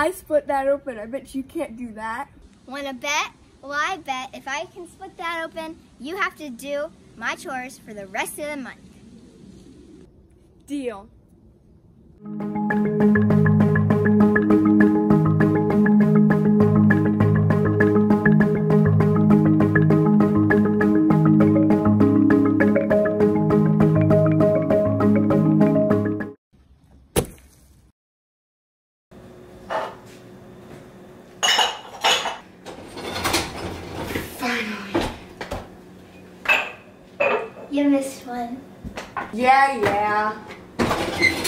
I split that open, I bet you can't do that. Want to bet? Well, I bet if I can split that open, you have to do my chores for the rest of the month. Deal. You missed one. Yeah.